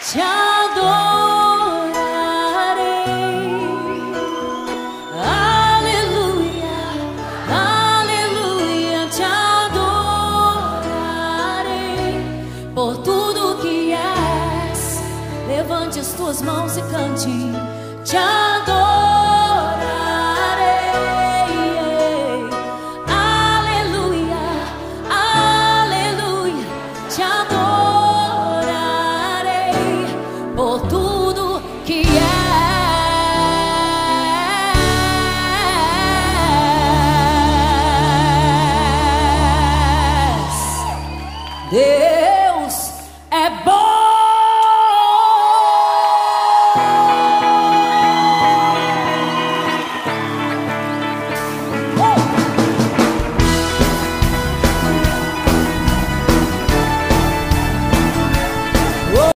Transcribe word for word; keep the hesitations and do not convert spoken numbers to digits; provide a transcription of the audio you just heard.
te adorarei. Aleluia, aleluia, te adorarei por tudo que és. Levante as tuas mãos e cante, te adorarei.